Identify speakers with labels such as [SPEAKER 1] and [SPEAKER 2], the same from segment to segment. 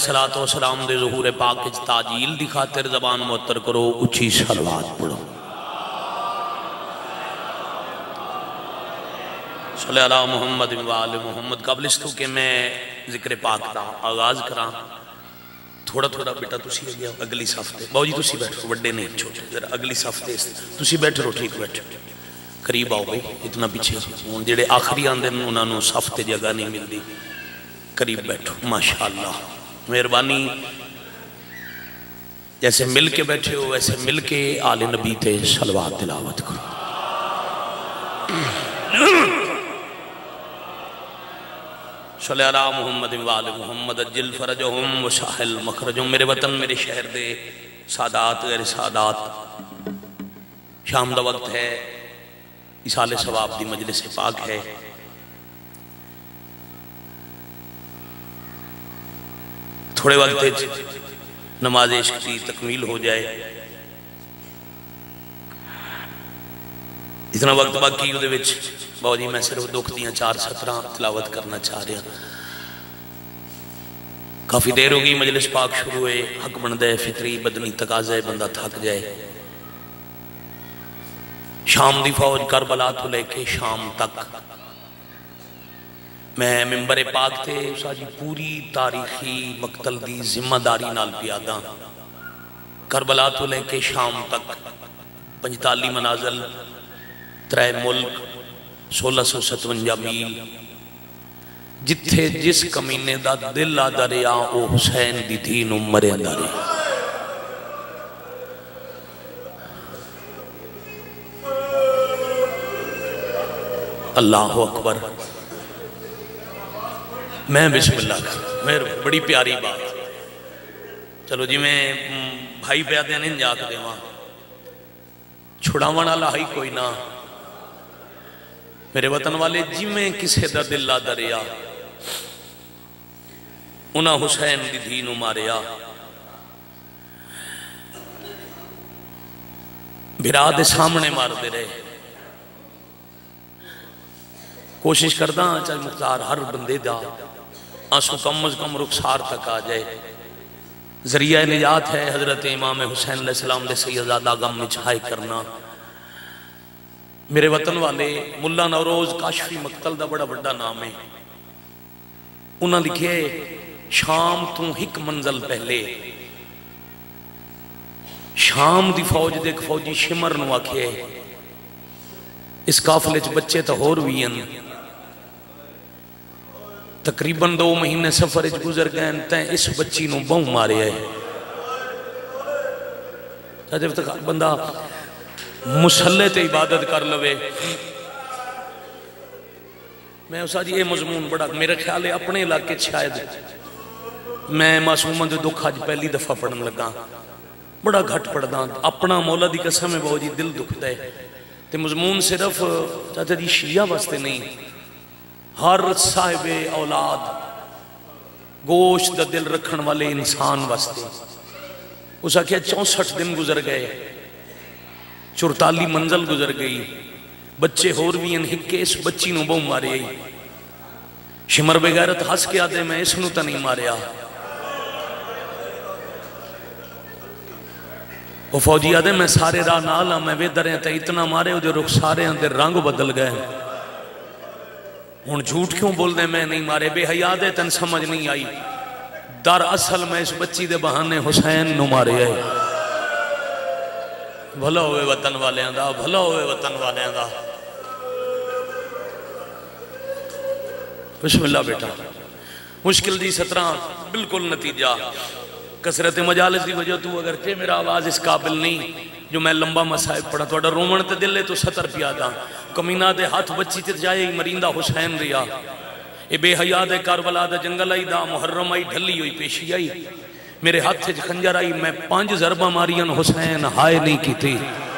[SPEAKER 1] الصلاۃ والسلام دے ظہور پاک وچ تاجیل دی خاطر زبان معطر کرو، اچھی صلوات پڑھو۔ صلی اللہ محمد و آل محمد۔ قبل اس تو کہ میں ذکر پاک دا آغاز کراں، تھوڑا تھوڑا بیٹا تسی گیا اگلی صف تے، باؤ جی تسی بیٹھو، بڑے نہیں چھوٹے، ذرا اگلی صف تے تسی بیٹھو، ٹھیک بیٹھو، قریب آؤ بھائی، اتنا پیچھے ہوں جڑے آخری آندے انہاں نوں صف تے جگہ نہیں ملدی، قریب بیٹھو۔ ماشاءاللہ مہربانی، جیسے مل کے بیٹھے ہو ویسے مل کے آل نبی تے صلوات تلاوت کرو۔ صلی اللہ محمد و آل محمد اجل فرجہم و ساحل مخرجہم۔ میرے وطن میرے شہر دے سادات غیر سادات، شام دا وقت ہے، اصال ثواب دی مجلس پاک ہے۔ تھوڑے وقت نماز عشق کی تکمیل ہو جائے، اتنا وقت باقی دے وچ باؤ جی میں صرف دکھ دیاں 4 سطراں تلاوت کرنا چاہ رہا، کافی دیر ہو گئی مجلس پاک شروع ہوئے، حق بندہ ہے، فطری بدنی تقاضا ہے، بندہ تھک جائے۔ شام دی فوج کربلا تو لے کے شام تک میں ممبر پاک تے ساجی پوری تاریخی مقتل دی ذمہ داری نال پیادا، کربلا تو لے کے شام تک 45 منازل، 3 ملک، 1657 میل، جتھے جس کمینے دا دل آدھا رہا او حسین دی دین عمر اندہ رہا۔ اللہ اکبر۔ میں بسم اللہ کر میں بڑی پیاری بات، چلو جی میں بھائی پیادے نہیں جا کے دیواں، چھڑاوان اللہ ہی کوئی نہ، میرے وطن والے جی میں کسے دا دل لا دریا، انہاں حسین دی دین ماریا۔ بھرا دے سامنے مار دے رہے، کوشش کردہ چاہے مختار ہر بندے دا آنسو کم از کم رخسار تک آ جائے۔ ذریعہ نجات ہے حضرت امام حسین علیہ السلام دے سیدزادہ غم میں چھائے کرنا۔ میرے وطن والے ملا نوروز کاشفی مقتل دا بڑا بڑا نام ہے، انہاں لکھے شام تو ہک منزل پہلے، شام دی فوج دیکھ فوجی شمر نو آکھے اس قافلے چ بچے تا ہور بھی ہیں، تقریباً 2 مہینے سفر گزر گئے تین اس بچی نو بہوں مارے آئے۔ جب تک بندہ مسلح تے عبادت کر لوے، میں اسا جی اے مضمون بڑا میرے خیال ہے اپنے علاقے شاید میں معصومہ دے دکھ آج پہلی دفعہ پڑھن لگا، بڑا گھٹ پڑھدا، اپنا مولا دی قسم ہے بہو جی دل دکھ دے تے مضمون صرف چاہتا جی شیعہ واسطے نہیں، ہر صاحب اولاد گوشت دا دل رکھن والے انسان واسطے۔ اسا کیا 64 دن گزر گئے، 44 منزل گزر گئی، بچے ہور بھی ان ہکے اس بچی نو بہوں مارے آئی۔ شمر بغیرت ہس کے آدھے میں اس نو تا نہیں ماریا، وہ فوجی آدھے میں سارے راہ نالا میں وے دریں تے اتنا مارے ہو جو رخ سارے اندر رنگ بدل گئے، ہون جھوٹ کیوں بول دے میں نہیں مارے، بے حیاء دے تن سمجھ نہیں آئی، در اصل میں اس بچی دے بہانے حسین نو مارے آئے۔ بھلا ہوئے وطن والے اندہ، بھلا ہوئے وطن والے اندہ۔ بسم اللہ بیٹا، مشکل دی 17 بالکل نتیجہ، کثرت مجالس دی وجہ تو اگر کہ میرا آواز اس قابل نہیں جو میں لمبا مسائب پڑھا تو اڈا رومن تے دلے تو 70 پیادا، کمینہ دے ہاتھ بچی تے جائے مرندہ حسین ریا، اے بے حیاء دے کاربلا دے جنگل آئی دا محرم آئی ڈھلی ہوئی پیشی آئی، میرے ہاتھ سے خنجر آئی، میں 5 ضربہ مارین حسین ہائے نہیں کی تھی۔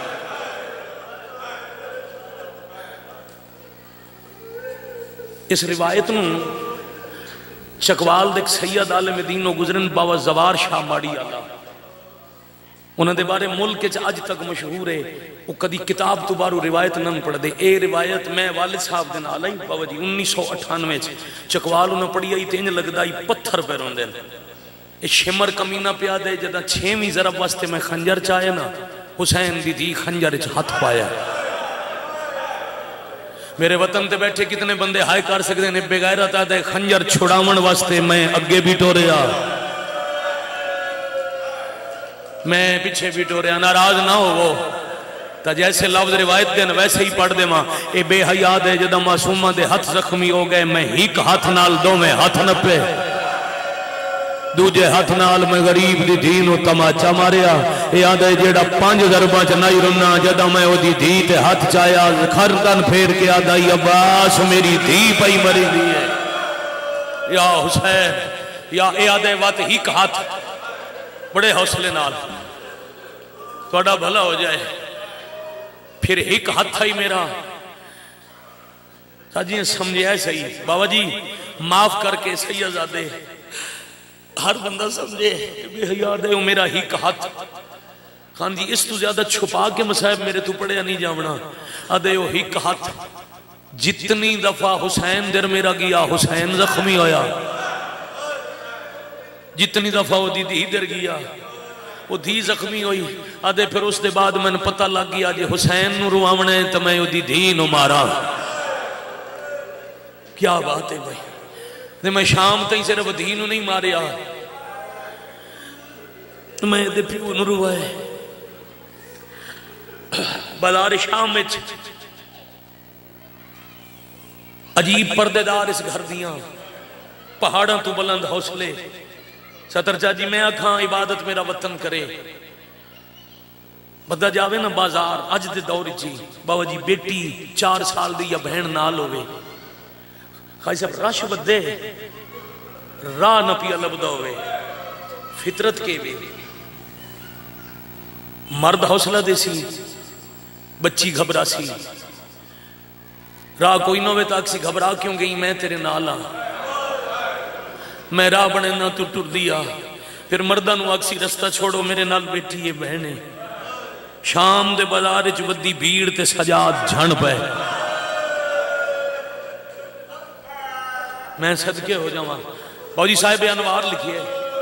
[SPEAKER 1] اس روایت نو چکوال دیکھ سید عالم دین و گزرن باوا زوار شاہ ماڑی آلا، انہوں نے بارے ملک آج تک مشہور ہے، وہ کدی کتاب تو بارو روایت نہ پڑھ دے، اے روایت میں والد صاحب دن آلائی باوا جی 1998 چکوال انہوں پڑھی آئی تینج لگ دائی پتھر پہ رون دے، شمر کمینہ پیا دے جدہ 6ویں ضرب واسطے میں خنجر چاہے نا حسین دی دی خنجر ہاتھ پایا. میرے وطن تے بیٹھے کتنے بندے ہائے کر سکتے ہیں بغیرت آدھے خنجر چھڑاون واسطے میں اگے بھی ٹوریا میں پیچھے بھی ٹوریا. ناراض نہ ہو وہ تا جیسے لفظ روایت دین ویسے ہی پڑھ دے ماں اے بے حیا دے جدہ معصومہ دے ہاتھ زخمی ہو گئے میں ہیک ہاتھ نال دو میں ہاتھ نپے دوجے ہاتھ نال میں غریب دی دین و تماچا ماریا. یاد ہے جیڑا 5 ضرباں چ نہیں رنا جدہ میں وہ دی دھی تے ہاتھ چایا خردن پھیر کے آدھائی عباس میری دھی پئی مری دی ہے. یا حسین یا اے آدھے وات ہیک ہاتھ بڑے حوصلے نال توڑا بھلا ہو جائے. پھر ہیک ہاتھ ہی میرا ساجیاں سمجھے ہے صحیح بابا جی معاف کر کے سیدزادے ہر بندہ سمجھے بے حیا دے وہ میرا ہی ہاتھ خان جی اس تو زیادہ چھپا کے مصائب میرے تو پڑے نہیں جاونا ادے وہ ہی ہاتھ جتنی دفعہ حسین در میرا گیا حسین زخمی ہویا جتنی دفعہ وہ دی در گیا وہ دھی زخمی ہوئی ادے پھر اس دے بعد میں نے پتہ لگ گیا جی حسین نو رواونے تو میں وہ دی نو مارا. کیا بات ہے بھائی میں شام تھی صرف دین نہیں ماریا میں دے پیو نو روائے بازار شام میں عجیب پردے دار اس گھر دیاں پہاڑاں تو بلند حوصلے ستر چاچی میں آکھاں عبادت میرا وطن کرے بدہ جاوے نا بازار اج دے دور جی بابا جی بیٹی 4 سال دی یا بہن نال ہوئے خواہی صاحب رش بدے راہ نہ پیا لبدہ ہوئے فطرت کے بھی مرد حوصلہ دے سی بچی گھبرا سی راہ کوئی نہ ہوئے تاک سی گھبرا کیوں گئی میں تیرے نالا میں راہ بنے نہ تو ٹر دیا پھر مردہ نو اکسی رستہ چھوڑو میرے نال بیٹی یہ بہنے شام دے بازار چ ودی بھیڑ تے سجاد جھن پہ میں صدقے ہو جاواں باؤ جی صاحب انوار لکھئے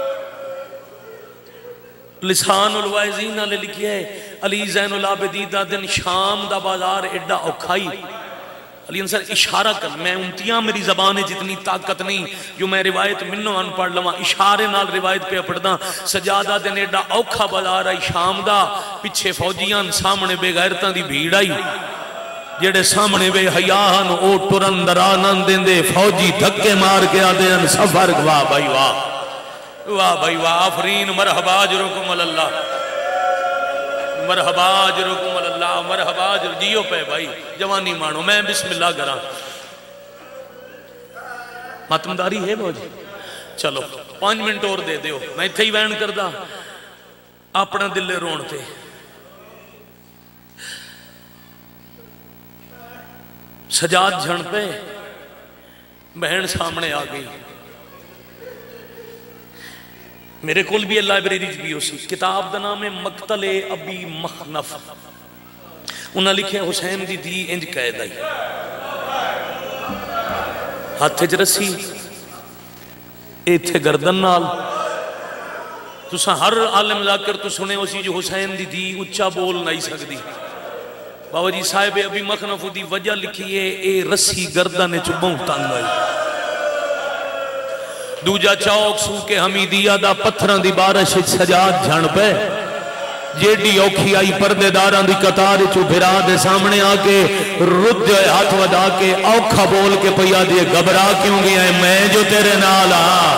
[SPEAKER 1] لسان الوائزین نے لکھئے علی زین العابدین دا دن شام دا بازار ایڈا اوکھائی علی انسر اشارہ کر میں امتیاں میری زبان جتنی طاقت نہیں جو میں روایت منو ان پڑھ لما اشارے نال روایت پہ پڑھدا سجادہ دن ایڈا اوکھا بازار آئی شام دا پچھے فوجیاں سامنے بے غیرتاں دی بھیڑ آئی جیڑے سامنے بے حیاہن او ٹرن درانن دن دے فوجی دھکے مار کے آدھے ان سفر واہ بھائی واہ بھائی واہ آفرین مرحبا جرکم اللہ مرحبا جرکم اللہ مرحبا جیو پہ بھائی جوانی مانو میں بسم اللہ کرا ماتمداری ہے بھائی چلو 5 منٹ اور دے دیو میں تھے ہی وین کردہ اپنا دل رونتے سجاد جھن پہ بہن سامنے آ گئی میرے کول بھی اللہ بریریج بھی ہو سی کتاب دا نام ہے مقتل ابی مخنف انہاں لکھے حسین دی دی انج قید آئی ہاتھ رسی اے تھے گردن نال تو سا ہر عالم ذاکر تو سنے ہو سی جو حسین دی دی اچھا بول نہیں سکتی بابا جی صاحب ابھی مخنف دی وجہ لکھی ہے اے رسی گردن چبوں تانگ آئی دوجا چاوک سو کے حمیدیہ دا پتھران دی بارش سجاد جھن پہ جیڑی اوکھی آئی پردے داران دی قطار چو بھرا دے سامنے آکے رد جائے ہاتھ ودا کے اوکھا بول کے پیا دیے گھبرا کیوں گیا ہے میں جو تیرے نالا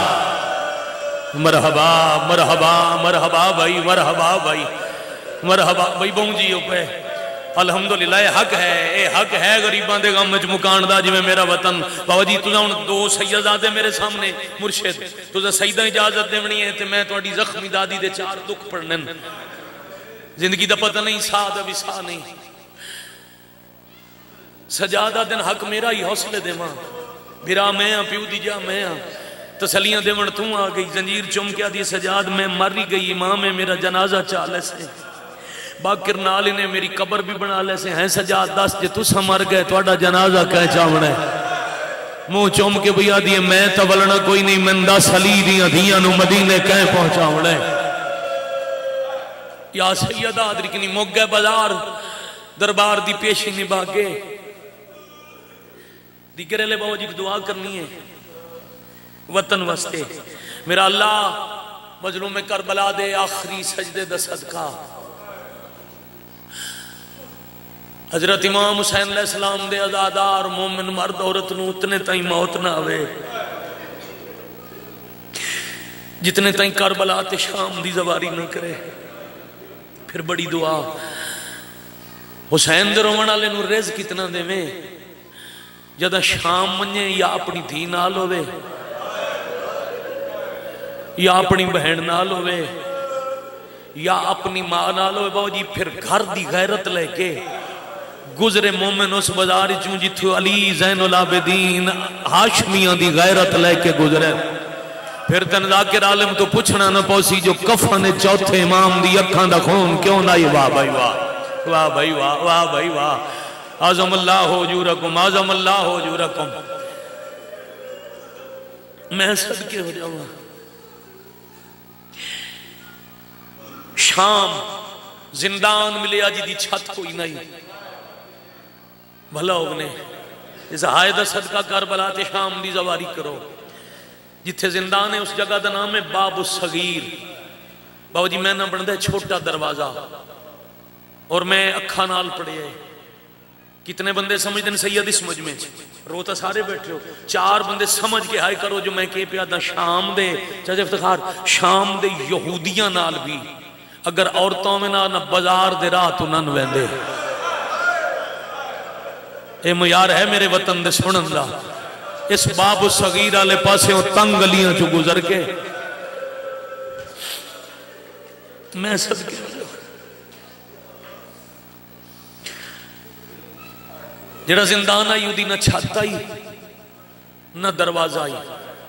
[SPEAKER 1] مرحبا مرحبا مرحبا بھائی مرحبا بھائی مرحبا بھائی بہن جیو پہ الحمدللہ یہ حق ہے غریبان دے غم میں مکان دا جی میں میرا وطن بابا جی تُزا ان 2 سیدزادے میرے سامنے مرشد تُزا سیدہ اجازت دیونی ہے تے میں تو اڈی زخمی دادی دے 4 دکھ پڑھنن زندگی دا پتہ نہیں سا دا بھی سا نہیں سجادہ دن حق میرا ہی حوصلے دے ماں بھرا میں ہاں پیو دی جا میں ہاں تسلیاں دے من توں آ گئی زنجیر چم کیا دی سجاد میں مر گئی امام ہے میرا جنازہ چالے سے باکر نالی نے میری قبر بھی بنا لے سے ہیں سجاد دس جے تُسا مر گئے تو اڈا جنازہ کہہ چاوڑے منہ چوم کے بھئی آدھی میں تولنا کوئی نہیں، میں 10 علی دیاں دھیاں نو مدینے کہیں پہنچاؤں لے۔ یا سیدہ ادرکنی موگے بازار دربار دی پیشی نبھا کے دیکھرے لے باو جی دعا کرنی ہے وطن وستے، میرا اللہ مظلوم کربلا دے آخری سجدے دا صدقہ حضرت امام حسین علیہ السلام دے ازادار مومن مرد عورت نو اتنے تائیں موت نہ آوے جتنے تائیں کربلا تے شام دی زواری نہ کرے۔ پھر بڑی دعا حسین دے رومن والے نو رزق کتنا دے میں جدہ شام منجے یا اپنی دھی نال ہوئے یا اپنی بہن نال ہوئے یا اپنی ماں نال ہوئے باو جی پھر گھر دی غیرت لے کے گزرے مومن اس بازار چوں جتھو علی زین العابدین ہاشمیاں دی غیرت لے کے گزرے۔ پھر تن ذاکر عالم تو پوچھنا نہ پوسی جو کفن چوتھے امام دی اکھاں دا خون کیوں نہ یہ واہ بھائی واہ واہ بھائی واہ واہ بھائی واہ اعظم اللہ حجورکم اعظم اللہ حجورکم۔ میں صدقے ہو جاؤں شام زندان ملیا جی دی چھت کوئی نہیں بھلا ہوگنے اس حائدہ صدقہ کربلا تے شام دی زواری کرو جتھے زندان ہے اس جگہ دا نام ہے باب الصغیر۔ باو جی میں نہ بندہ چھوٹا دروازہ اور میں اکھا نال پڑے ہیں کتنے بندے سمجھ دیں سید اس مجمع روتا سارے بیٹھے ہو 4 بندے سمجھ کے ہائے کرو جو میں کہے پیادا شام دے چاہتے افتخار شام دے یہودیاں نال بھی اگر عورتوں میں نہ بازار دے راہ تو نہ ویندے اے معیار ہے میرے وطن دے سنن دا۔ اس باب الصغیر والے پاسے ہو تنگ گلیاں چو گزر کے میں صدقے جڑا زندان آئی دی نہ چھت آئی نہ دروازہ آئی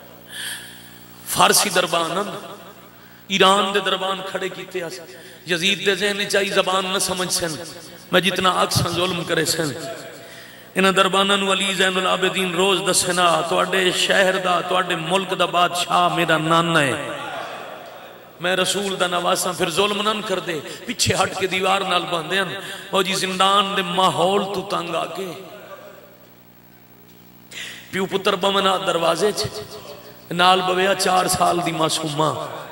[SPEAKER 1] فارسی دربان ایران دے دربان کھڑے کیتے ہیں یزید دے ذہن چاہی زبان نہ سمجھ سن میں جتنا اکثر ظلم کرے سن انہاں دربانوں علی زین العابدین روز دسنا توڑے شہر دا توڑے ملک دا بادشاہ میرا نانا ہے میں رسول دا نواساں پھر ظلم نہ کر دے پیچھے ہٹ کے دیوار نال باندھے ہیں وہ جی زندان دے ماحول تو تنگ آگے پیو پتر بمنا دروازے نال بویا 4 سال دی معصومہ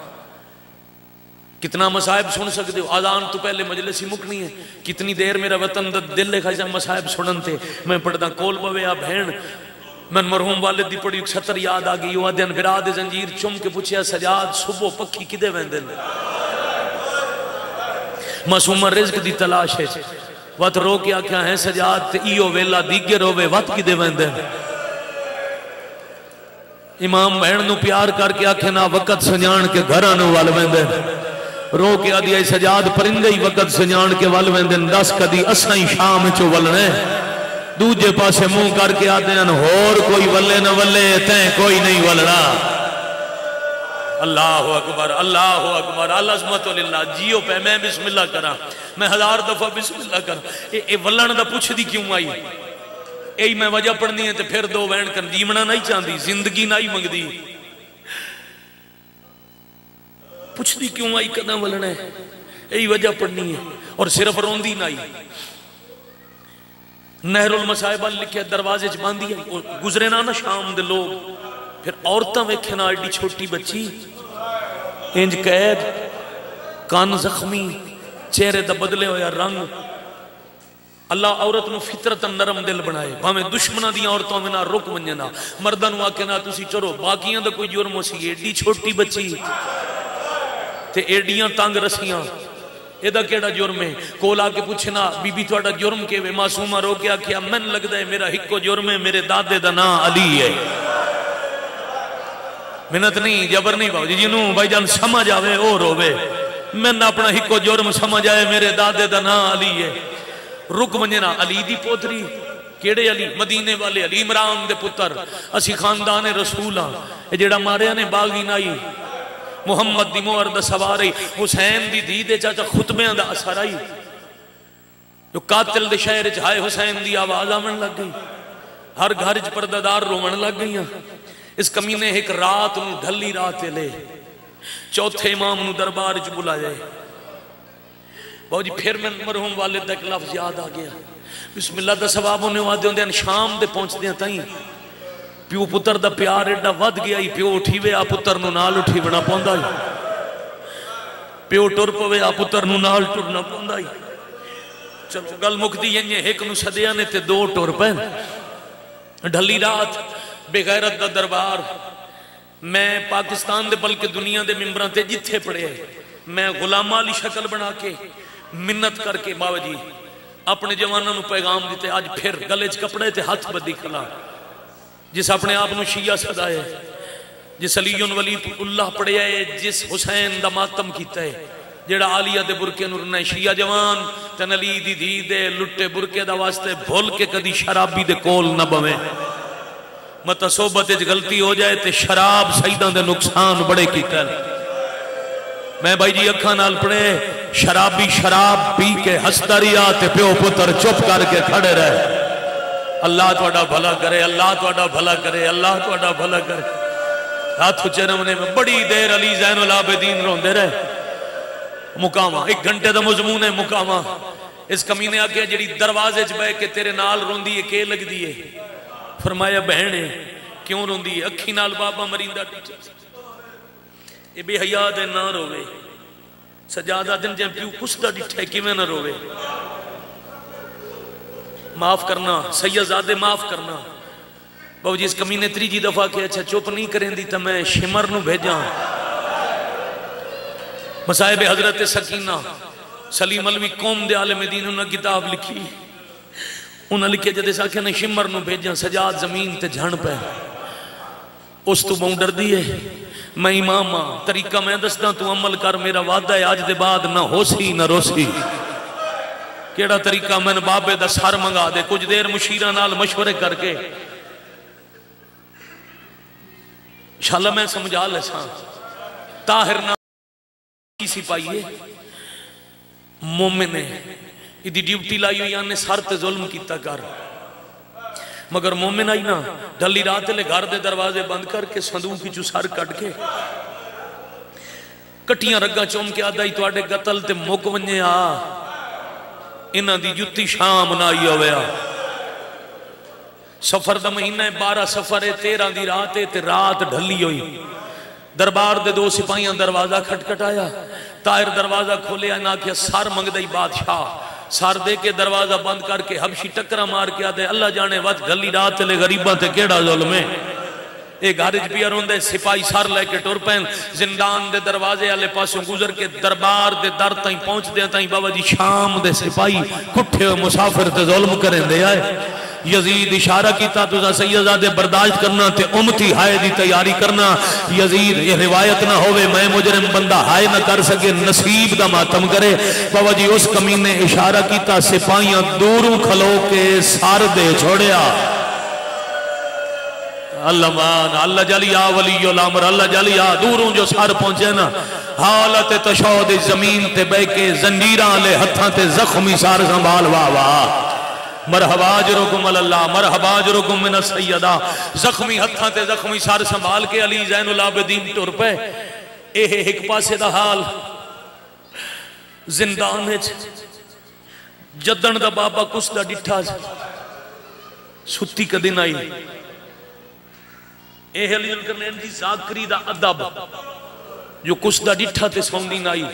[SPEAKER 1] کتنا مسائب سن سکتے ہو آذان تو پہلے مجلسی مکنی ہے کتنی دیر میرا وطن دا دل لے خواہشہ مسائب سنن تھے میں پڑھتا کول بویا بہن میں مرحوم والد دی پڑھی 76 یاد آگئی یو آدھین براد زنجیر چم کے پوچھیا سجاد صبح پکی کدے ویندن معصومہ رزق دی تلاش ہے وقت رو کیا کیا ہے سجاد تے ایو ویلا دیگر ہوئے وقت کدے ویندن امام بہن نو پیار کر کے آکھے نا وقت سنجان کے گھرانو وال ویندن رو کے آدھی سجاد پرندے ہی وقت سنجان کے وال ویندن 10 کدی اسائیں شام چو ولنے دوجے پاسے منہ کر کے آتے ہیں اور کوئی ولے نہ ولے تین کوئی نہیں ولنا اللہ اکبر اللہ اکبر العظمت للہ جیو پہ میں بسم اللہ کرا میں 1000 دفعہ بسم اللہ کرا اے ولن دا پوچھ دی کیوں آئی اے میں وجہ پڑھنی ہے تے پھر 2 وین کر جیمنا نہیں چاندی زندگی نہیں منگ دی پوچھ دی کیوں آئی کدھا ولنا ہے اے وجہ پڑھنی ہے اور صرف روندی نہیں نہر المصائبہ لکھے دروازے چ باندھی گزرے نا شام دے لوگ پھر عورتاں ویکھے نا ایڈی چھوٹی بچی انج قید کان زخمی چہرے دا بدلے ہویا رنگ اللہ عورت نو فطرت نرم دل بنائے ہمیں دشمنہ دی عورتوں میں نہ رک منجنا مردن واقع نہ تسی چرو باقیاں دا کوئی جرم ہو سی ایڈی چھوٹی بچی تے ایڈیاں تانگ رسیاں ایدہ کیڑا جرم ہے کولا کے پوچھنا بی بی توڑا جرم کے وے معصومہ رو کیا کیا من لگ دے میرا ہکو جرم ہے میرے دادے دا نا علی ہے منت نہیں جبر نہیں باؤ جی نو بھائی جان سمجھ آوے اور ہوئے من اپنا ہکو جرم سمجھ آئے میرے دادے دا نا علی ہے رک منجنا علی دی پوتری کیڑے علی مدینے والے علی عمران دے پتر اسی خاندان رسولہ جیڑا مارے نے باغی نائی محمد دی مہر دا سواری حسین دی دے چاچا خطبیاں دا اثر آئی جو قاتل دے شہر چاہے حسین دی آواز آمن لگ گئی ہر گھر چ پردہ رومن لگ گئی. اس کمینے ایک رات نو ڈھلی رات لے چوتھے امام نو دربار چ بلا جائے. بہو جی پھر میں مرحوم والد ایک لفظ یاد آ گیا. بسم اللہ دا ثواب ہونے وعدے ہوندے شام دے پہنچ دیا تائیں پیو پتر دا پیار ایڈا ود گیا ہی. پیو اٹھی وے آ پتر نو نال اٹھی بنا پوندا ہی. پیو ٹر پوے آ پتر نو نال ٹرنا پوندا ہی. چلو گل مکدی یہ ایک نو سدیا نے تے دو ٹر پے. ڈھلی رات بے غیرت دا دربار. میں پاکستان دے بلکہ دنیا دے ممبران تے جتھے پڑے میں غلام علی شکل بنا کے منت کر کے بابا جی اپنے جوانوں نو پیغام دیتے. آج پھر گلے چ کپڑے تے ہاتھ بدی کھلا. جس اپنے آپ نو شیعہ صدائے, جس علی ولی اللہ پڑھیا ہے, جس حسین دا ماتم کیتا ہے, جیڑا عالیہ دے برکے نورنا ہے. شیعہ جوان تن علی دی دی دے لٹے برکے دا واسطے بھول کے کدی شرابی دے کول نہ بویں. متا صحبت اچ غلطی ہو جائے تے شراب سیداں دے نقصان بڑے کیتا ہے. میں بھائی جی اکھاں نال پڑھے شرابی شراب پی کے ہسدا رہیا تے پیو پتر چپ کر کے کھڑے رہے. اللہ تہاڈا بھلا کرے, اللہ تہاڈا بھلا کرے, اللہ تہاڈا بھلا کرے. ہاتھ اچے رمنے میں بڑی دیر علی زین العابدین روندے رہے. مقامہ 1 گھنٹے دا مضمون ہے مقامہ. اس کمینے آگے جڑی دروازے چ بہ کے تیرے نال روندی ہے کہ لگ دی ہے. فرمایا بہنے کیوں روندی ہے؟ اکھی نال بابا مریندا اے بے حیا دے نہ روے. سجادہ دن جے پیو کسدا ڈٹھے کیویں نہ روے. معاف کرنا سیدزادے معاف کرنا. بابو جی اس کمینے تریجی دفعہ کہ اچھا چپ نہیں کریں دی تو میں شمر نو بھیجاں. مصائب حضرت سکینہ سلیم علوی قوم دے عالم دین انہاں کتاب لکھی. انہاں لکھے جدے ساکھے نے شمر نو بھیجاں سجاد زمین تے جھن پہ. اس تو بہوں ڈر دیئے میں امام ہاں طریقہ میں دستا تو عمل کر میرا وعدہ ہے آج دے بعد نہ ہو سی نہ رو سی. کیڑا طریقہ میں نے بابے دا سار منگا دے کچھ دیر مشیرہ نال مشورے کر کے انشاءاللہ میں سمجھا لے ساں. طاہر نام کی سپاہیے مومن ہے ادھی ڈیوٹی لائی ہوئی آنے سار تے ظلم کیتا کر مگر مومن آئی نا ڈھلی رات لے گھر دے دروازے بند کر کے صندوق کی چو سار کٹ کے کٹیاں رگا چوم کے آدھائی تو آڑے قتل تے موک ونجے آ انہاں دی جتی شام نائی ہویا. سفر دا مہینہ 12 سفر 13 دی رات تے رات ڈھلی ہوئی. دربار دے 2 سپاہیاں دروازہ کھٹ آیا. طاہر دروازہ کھولے آنا کیا سار منگ دائی بادشاہ. سار دے کے دروازہ بند کر کے حبشی ٹکرہ مار کے آدھے اللہ جانے وقت ڈھلی رات لے غریباں تے کیڑا ظلم ہے. ایک گارج پیا روندے سپاہی سار لے کے ٹور پین زندان دے دروازے آلے پاسوں گزر کے دربار دے در تائیں پہنچ دے تائیں بابا جی شام دے سپاہی کٹھے و مسافر تے ظلم کریں دے آئے. یزید اشارہ کیتا تو سیدزادے برداشت کرنا تے امتی ہائے دی تیاری کرنا. یزید یہ روایت نہ ہوئے میں مجرم بندہ ہائے نہ کر سکے نصیب دا ماتم کرے. بابا جی اس کمین نے اشارہ کیتا سپاہیاں دوروں کھلو کے سار دے چھوڑیا. اللہ مان اللہ جلیا ولی الامر اللہ جلیا دوروں جو سار پہنچے نا حالت تشہد زمین تے بے کے زنجیران لے ہتھاں تے زخمی سار سنبھال واہ واہ. مرحبا اجرکم اللہ مرحبا اجرکم من السیدہ. زخمی ہتھاں تے زخمی سار سنبھال کے علی زین العابدین ٹر پہ. اے ایک پاسے دا حال زندان ہے جدن دا بابا کس دا ڈٹھا ستی کا دن آئی. اے علی الکرنین دی ذاکری دا ادب جو کس دا ڈٹھا تے سوندین آئی.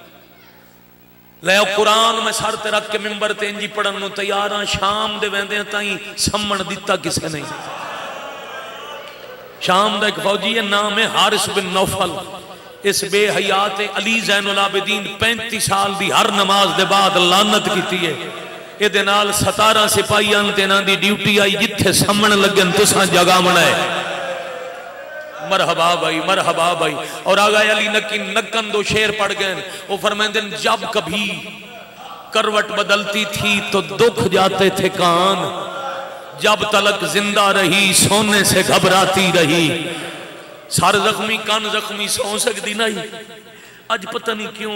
[SPEAKER 1] لے قرآن میں سار تے رکھ کے ممبر تے انجی پڑھن نو تیاراں شام دے ویندے تائیں سمن دیتا کسے نہیں. شام دا ایک فوجی ہے نام ہے حارث بن نوفل. اس بے حیات علی زین العابدین 35 سال دی ہر نماز دے بعد لانت کیتی ہے. اے دے نال 17 سپاہیاں تے نال دی ڈیوٹی آئی جتھے سمن لگن تساں جگہ منائے. مرحبا بھائی مرحبا بھائی. اور آگاہ علی نکن 2 شیر پڑھ گئے. وہ فرمائیں جب کبھی کروٹ بدلتی تھی تو دکھ جاتے تھے کان. جب تلک زندہ رہی سونے سے گھبراتی رہی. سار زخمی کان زخمی سو سکتی نہیں. اج پتہ نہیں کیوں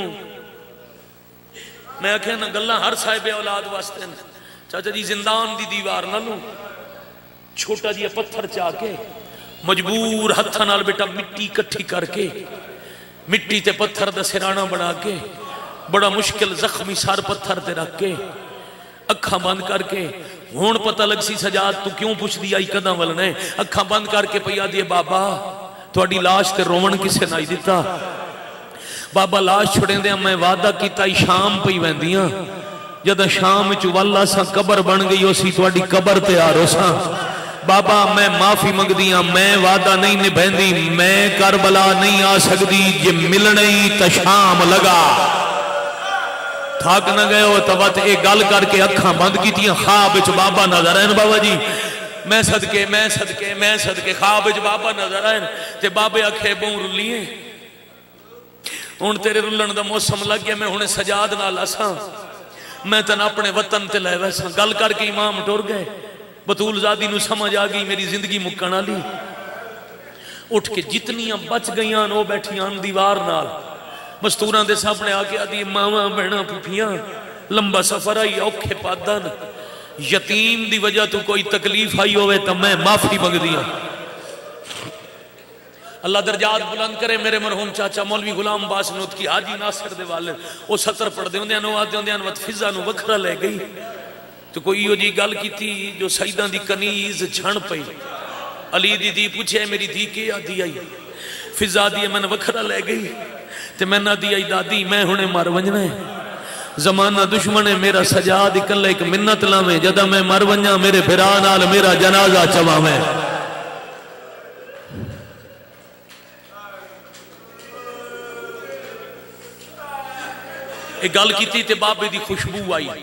[SPEAKER 1] میں کہنا گلہ ہر صاحب اولاد واسطے چاچا جی زندان دی دیوار نہ لوں چھوٹا جی پتھر چا کے مجبور ہتھاں نال بیٹا مٹی کٹھی کر کے مٹی تے پتھر دا سرانہ بنا کے بڑا مشکل زخمی سار پتھر تے رکھ کے اکھاں بند کر کے ہون پتہ لگ سی سجاد تو کیوں پوچھ دیا ہی قدم ولنے اکھاں بند کر کے پیا دیے بابا تھوڑی لاش تے رومن کسے نائی دیتا بابا لاش چھڑیں دیا میں وعدہ کیتا ہی شام پہ ہی ویندیاں جدہ شام چواللہ سا قبر بن گئی اسی تھوڑی قبر تے آرو سا بابا میں معافی منگ دیا میں وعدہ نہیں نبھیندی میں کربلا نہیں آ سکتی یہ ملنے ہی تا شام لگا تھاک نہ گئے ہو تو ایک گل کر کے اکھاں بند کی تھی خواب وچ بابا نظر آئے بابا جی میں صدقے خواب وچ بابا نظر آئے تے بابے اکھے بوں رلیے ہن تیرے رلن دا موسم لگ گیا میں ہنے سجاد نال اساں میں تن اپنے وطن تے لے ویسا گل کر کے امام ٹر گئے بطول زادی نو سمجھ آ گئی میری زندگی مکنا لی اٹھ کے جتنیاں بچ گئیاں نو بیٹھیاں دیوار نال مستوراں دے سامنے آ کے آدھی ماواں بہناں پھپھیاں لمبا سفر آئی اوکھے پادن یتیم دی وجہ تو کوئی تکلیف آئی ہوئے تو میں معافی منگ دیا اللہ درجات بلند کرے میرے مرحوم چاچا مولوی غلام باسنوت کی حاجی ناصر دے والد وہ ستر پڑھ دے ہوندے انو آدھے ہوندے انوات فضا نو وکھرا لے گئی تو کوئی یہ جی گل کی تھی جو سیدان دی کنیز جھن پئی علی دی دی پوچھے میری دی کے آدھی آئی فضا دی میں وکھرا لے گئی تے میں نہ دی آئی دادی میں ہونے مار ونجنا ہے زمانہ دشمن ہے میرا سجاد اکلے ایک منت لامے جدہ میں مر ونجا میرے بھرانال میرا جنازہ چوا میں ایک گل کی تھی بابے دی خوشبو آئی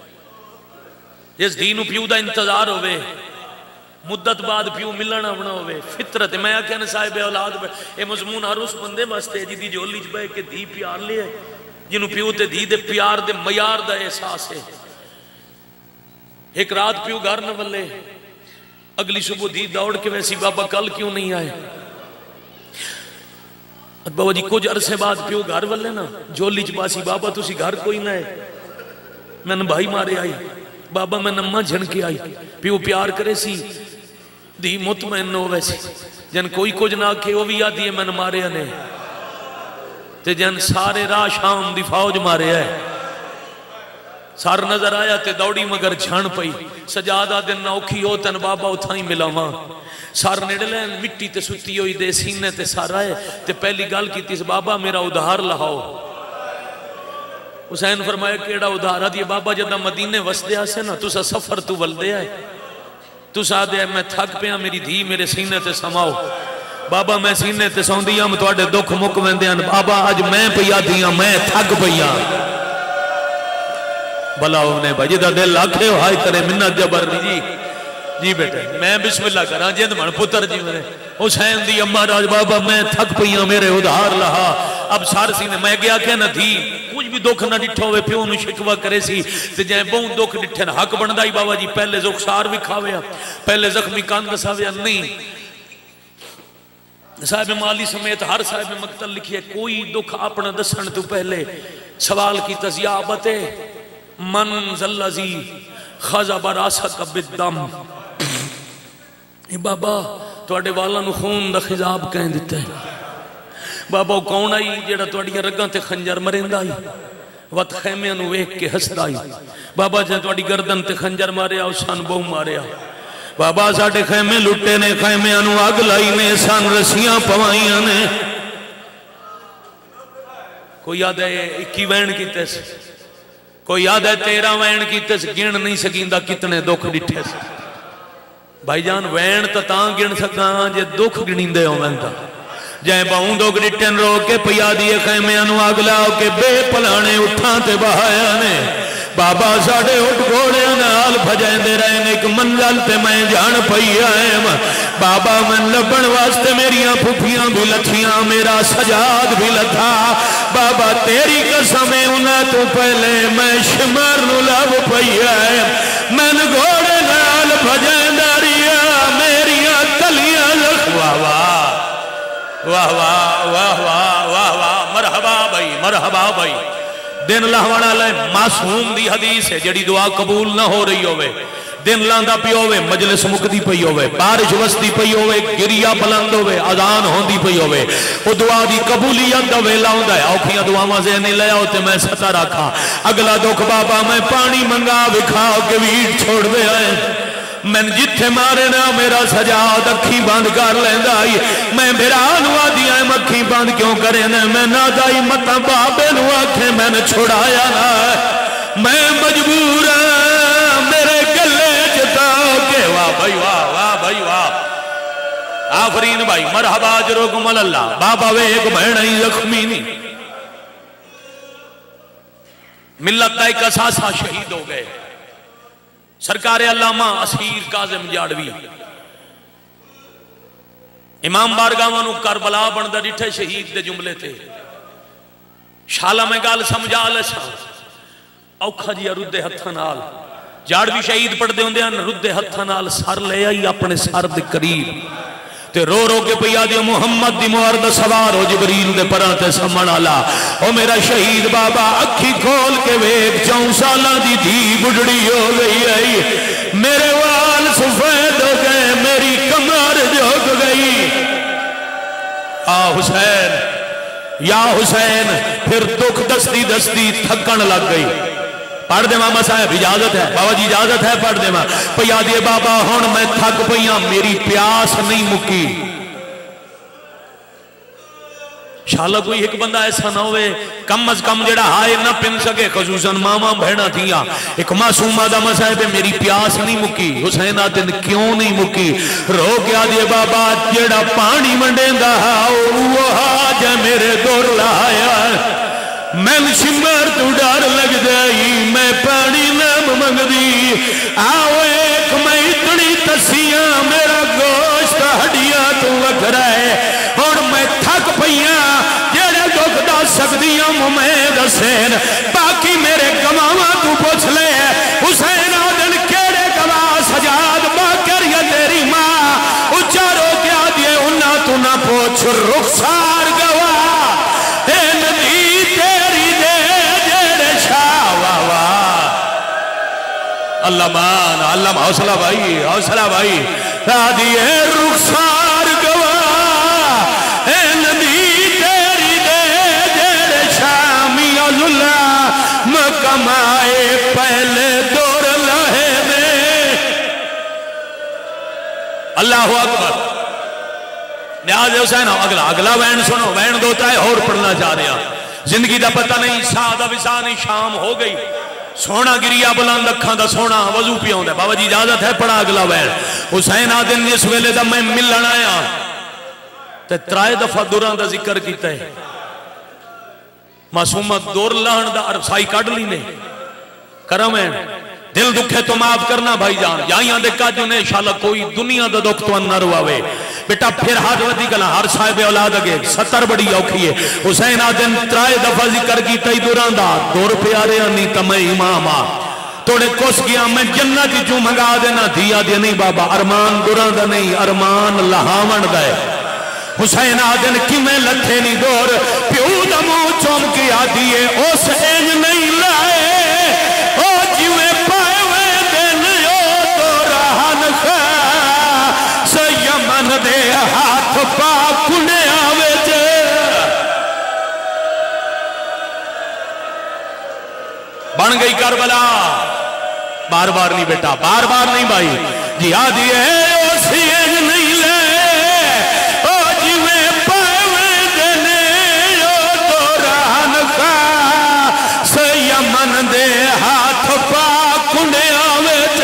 [SPEAKER 1] جس دینو پیو دا انتظار ہوئے مدت بعد پیو ملنا بنا ہوئے فطرت میں آکھیں صاحب اولاد پہ اے مضمون ہر اس بندے واسطے جی دی جولی جبے کہ دی پیار لے جنہوں پیو تے دی دے پیار دے میار دا احساس ہے ایک رات پیو گھر نہ ولے اگلی صبح دی دوڑ کے ویسی بابا کل کیوں نہیں آئے بابا جی کچھ عرصے بعد پیو گھر ولے نا جولی جباسی بابا تسی گھر کوئی نہ ہے میں نے بھائی مارے آئی بابا میں نمہ جھن کے آئی پیو پیار کرے سی دی مطمئن نو ویسی جن کوئی کچھ نہ کہ وہ بھی آدھی ہے میں نے مارے آنے تے جن سارے راہ شام دی فوج مارے آئے سار نظر آیا تے دوڑی مگر جھن پئی سجادہ دن نوکھی ہو تن بابا اتھائی ملا ماں سار نڈلین مٹی تے ستی ہوئی دے سینے تے سارا ہے تے پہلی گال کی تیس بابا میرا ادھار لہاؤ حسین فرمایا کیڑا ادھارا دیئے بابا جدہ مدینے وسدیا سے نا تو سا سفر تو ولدے آئے تو سا دے میں تھک پیا میری دھی میرے سینے تے سماؤ بابا میں سینے تے سون دیا میں توڑے دکھ مک ویندے ہیں بابا آج میں پیا دیا میں تھک پیا بھلا انہیں بھائی دا دل لاکھے ہو ہائی کرے منت جبر جی بیٹے میں بسم اللہ کرا جند من پتر جی میں حسین دی اممہ راج بابا میں تھک پیا میرے ادھار لہا اب سارسی نے میں گیا کہ نہ تھی کچھ بھی دکھ نہ ڈٹھو ہوئے پیوں نے شکوہ کرے سی تے جائیں بہن دکھ ڈٹھے نہ حق بندائی بابا جی پہلے زخسار بھی کھاویا پہلے زخمی کان گساویا نہیں صاحب مالی سمیت ہر صاحب مقتل لکھی ہے کوئی دکھ اپنا دسن تو پہلے سوال کی تزیابت من ذلذی خضب راسک بالدم بابا توڑے والا نو خون دا خضاب کہیں دیتا ہے بابا کون آئی جیڑا توڑی رگاں تے خنجر مرند آئی وقت خیمیاں نو ایک کے حسد آئی بابا جہاں توڑی گردن تے خنجر ماریا اسان بہو ماریا بابا ساڑھے خیمے لٹے نے خیمیاں نو آگ لائی نے سان رسیاں پوائیاں نے کوئی یاد ہے 21 وین کی تیس کوئی یاد ہے 13 وین کی تیس گن نہیں سکیندہ کتنے دکھ ڈٹھے سے بھائی جان وین تتاں گن سکاں جے دکھ گنیندے ہوں وینتا جائیں باؤں دو گریٹن رو کے پیا دیئے خیمے انو آگلاو کے بے پلانے اٹھاں تے بہایا نے بابا ساڑھے اٹھ گھوڑے انال بھجائیں دے رہے ایک منزل تے میں جان پئی آئے بابا من لبن واسطے میریاں پھوپیاں بھی لتھیاں میرا سجاد بھی لتھا بابا تیری قسمیں انہیں تو پہلے میں شمر نو لب پئی آئے من گھوڑے نال بھجائیں داریا میریاں تلیاں لکھوا واہ واہ واہ واہ واہ واہ مرحبا بھائی دن لہوانا لے معصوم دی حدیث ہے جڑی دعا قبول نہ ہو رہی ہوئے دن لاندا پی ہوئے مجلس مکدی پئی ہوئے بارش وسدی پئی ہوئے گریا بلند ہوئے اذان ہوندی پئی ہوئے او دعا دی قبولیت دا ویلا ہوندا ہے اوکھیاں دعاواں ذہن لے آؤ تے میں ستا رکھا اگلا دکھ بابا میں پانی منگا وکھا کے ویٹ چھوڑ دے آئے میں جتھے مارے نا میرا سجاد اکھی بند کر لیندا آئی میں میرا نوا دیا مکھی بند کیوں کرے نا میں نہ دائی متا بابے نو آکھے میں نے چھڑایا نا میں مجبور میرے گلے جتا کے واہ بھائی واہ واہ بھائی واہ آفرین بھائی مرحبا جروکم اللہ بابا وے ایک بہنائی زخمی نہیں ملت کا ایک اساسہ شہید ہو گئے سرکار علامہ اسیر کاظم جاڑوی امام بارگاہاں کربلا بندا ڈٹھے شہید دے جملے تھے شالا میں گال سمجھا لسا اوکھا جی ردے ہتھاں نال جاڑوی شہید پڑھ دے ہوندے ہیں ردے ہتھاں نال سر لے آئی اپنے سر دے قریب تے رو رو کے پیا دی محمد دی مہر دا سوار ہو جبریل دے پراں تے سمن والا او میرا شہید بابا اکھی کھول کے ویکھ 4 سالاں دی دھی بڈڑی ہو گئی آئی میرے وال سفید ہو گئے میری کمر جھک گئی یا حسین پھر دکھ دستی دستی تھکن لگ گئی پڑھ دے ماما صاحب اجازت ہے بابا جی اجازت ہے پڑھ دے ماں پیا دیے بابا ہون میں تھک پئیاں میری پیاس نہیں مکی شالا کوئی ایک بندہ ایسا نہ ہوئے کم از کم جڑا ہائے نہ پن سکے خصوصاً ماما بہنا تھیا ایک معصومہ دا مسائب میری پیاس نہیں مکی حسین آدن کیوں نہیں مکی رو کیا دیے بابا جڑا پانی منڈیں دا وہ آجا میرے دور لایا میں شمر تو ڈار لگ جائی میں پانی نام منگ دی آؤ ایک میں اتنی تسیاں میرا گوشت ہڈیاں تو لگ رہے اور میں تھک پئیاں جڑے دکھ دا سکدیاں ممید حسین باقی میرے گواواں تو پوچھ لے حسین آدن کیڑے گواہ سجاد باکر یا تیری ماں اچارو کیا دیے انہاں تو نہ پوچھ رخسار گواہ اے نبی اللہ مان اللہ حوصلہ بھائی رادیے رخسار گواہ اے نبی تیری دے جیڑے شامی اللہ مکمائے پہلے دور لہے میں اللہ اکبر نیاز حسین اگلا وین سنو وین دوتا ہے اور پڑھنا چاہ رہا زندگی دا پتہ نہیں سادہ وسانی شام ہو گئی سونا گریا بلند اکھاں دا سونا وضو پیا ہوندا بابا جی اجازت ہے پڑھا اگلا وین حسین آدن اس ویلے دا میں ملن آیا تے 3 دفعہ دوراں دا ذکر کیتا ہے معصومت دور لہن دا عرصائی کڈ لی نے کرم ہے دل دکھے تو معاف کرنا بھائی جان یہاں دے کاج نے انشاءاللہ کوئی دنیا دا دکھ تو نہ رواوے بیٹا پھر ہاتھ ودی گلا ہر صاحب اولاد اگے 70 بڑی اوکھی ہے حسین آدن 3 دفعہ ذکر کی تئی دوران دا 2 پیارے نہیں تمہیں امام آ توڑے کوس گیا میں جنت جو منگا دینا دیا دیا نہیں بابا ارمان دوران دا نہیں ارمان لہاون دا ہے حسین آدن کی میں لتھے نہیں دور پیو دا مو چوم کی آدھی ہے اس اینج نہیں لائے او جیوے پائے وے دن یو تو رہن خواہ سیمن دے ہاتھ پا کنے آوے جے بن گئی کربلا بار بار نہیں بیٹا بار بار نہیں بھائی جی آدھی ہے او سی اینج نہیں لے دے ہاتھ پا کنڈے آویت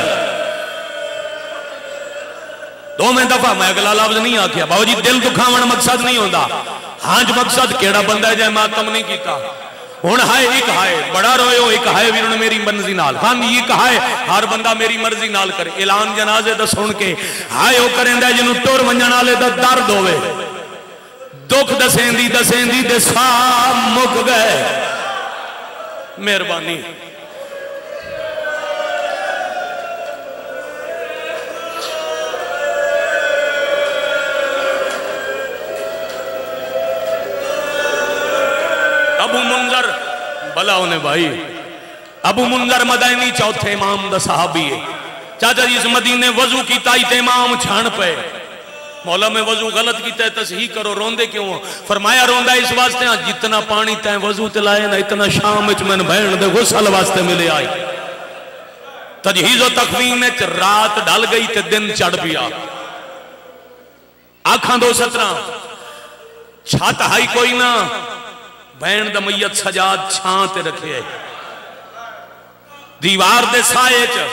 [SPEAKER 1] 2 دفعہ میں اگلا لفظ نہیں آکھیا بابا جی دل دکھاون مقصد نہیں ہوندہ ہانج مقصد کیڑا بندہ ہے جائے ماتم نہیں کیتا ہون ہائے ایک ہائے بڑا روئے ہو ایک ہائے ویرون میری مرضی نال ہاں یہ کہائے ہر بندہ میری مرضی نال کرے اعلان جنازے دا سن کے ہائے ہو کریں دے جنہوں ٹور ونجن آلے دا درد ہوئے دکھ دسیندی دے سام مک گئے مہربانی ابو منذر بلا انہیں بھائی ابو منذر مدینی 4تھے امام دا صحابی ہے چاچا جی اس مدینے وضو کیتا ہی تے امام چھان پے مولا میں وضو غلط کیتا ہے تصحیح کرو روندے کیوں ہو فرمایا روندا اس واسطے ہاں جتنا پانی تیں وضو تلائے نا اتنا شام وچ میں بہن دے غسل واسطے ملے آئی تجہیز و تکوین میں رات ڈال گئی تے دن چڑھ پیا آنکھاں دو 17 چھت ہائی کوئی نہ بہن دا میت سجاد چھان تے رکھے دیوار دے سائے چ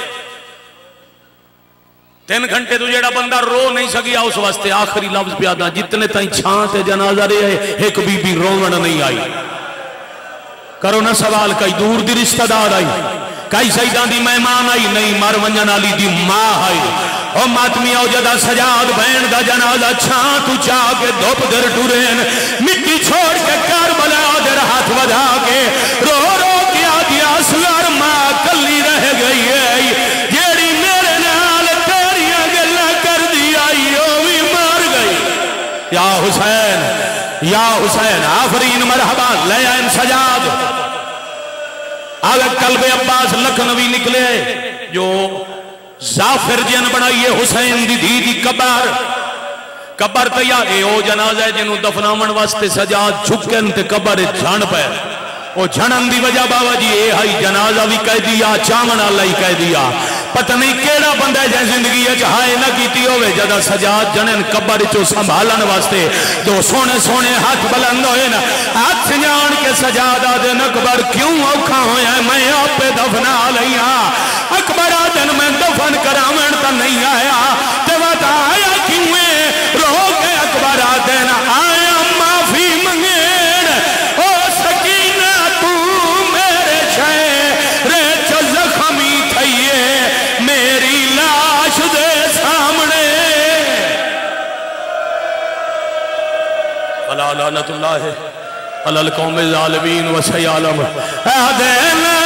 [SPEAKER 1] 3 گھنٹے تو جیڑا بندہ رو نہیں سکیا اس واسطے آخری لفظ پیادا جتنے تائیں چھان تے جنازہ رہے ایک بی بی رومن نہیں آئی کرو نا سوال کئی دور دی رشتہ دار آئی کئی سیدان دی مہمان آئی نہیں مر ونجن علی دی ماں آئی او ماتمی او جدا سجاد بہن دا جنازہ چھان تو چاہ کے دھوپ در ٹورین مٹی چھوڑ کے کربلا در ہاتھ ودا کے رو رو کیا دیا سلار ماں کلی رہ گئی ہے جیڑی میرے نال تیریاں گلہ کر دیا او بھی مار گئی یا حسین آفرین مرحبا لے آئین سجاد آگے قلب عباس لکھنوی نکلے جو زافر جن بنائیے حسین دی دی قبر تیار اے او جنازہ ہے جنہوں دفنامن واسطے سجاد جھکن تے قبر جھان پہ او جھنن دی وجہ بابا جی اے ہائی جنازہ بھی کہہ دیا چامن اللہ ہی کہہ دیا پتہ نہیں کیڑا بندہ جائے زندگی ہے جہائے نہ کیتی ہوئے جدہ سجاد جنن قبر چو سنبھالن واسطے جو سونے سونے ہاتھ بلند ہوئے نا ہاتھ جان کے سجاد آدھے اکبر کیوں اوکھا ہویا ہے میں آپ پہ دفنا لیا اکبر آدھن میں دفن کرامن تا نہیں آیا تیوات آیا کیوں ہے رو کے اکبر آدھن آیا معافی منگین او سکینہ تو میرے شہر چو زخمی تھئیے میری لاش دے سامنے اللہ لعنت اللہ علی القوم الظالمین و سیالم آدھن